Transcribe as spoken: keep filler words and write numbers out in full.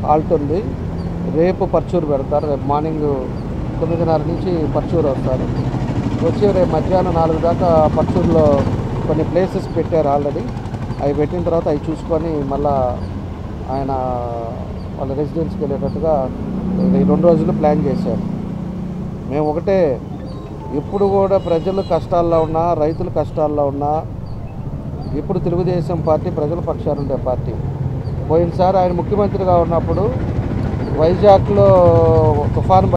Halt ఉంది. రేపు పర్చూరు పెడతారు. రేపు మార్నింగ్ తొమ్మిదిన్నర నుంచి పర్చూరు వస్తారు. వచ్చి రేపు మధ్యాహ్నం నాలుగు దాకా పర్చూరులో కొన్ని ప్లేసెస్ పెట్టారు ఆల్రెడీ. అవి పెట్టిన తర్వాత అవి చూసుకొని మళ్ళా ఆయన వాళ్ళ రెసిడెన్స్కి వెళ్ళేటట్టుగా ఈ రెండు రోజులు ప్లాన్ చేశారు. మేము ఒకటే, ఇప్పుడు కూడా ప్రజలు కష్టాల్లో ఉన్నా, రైతులు కష్టాల్లో ఉన్నా, ఇప్పుడు తెలుగుదేశం పార్టీ ప్రజల పక్షాన ఉండే పార్టీ. పోయినసారి ఆయన ముఖ్యమంత్రిగా ఉన్నప్పుడు వైజాగ్లో తుఫాను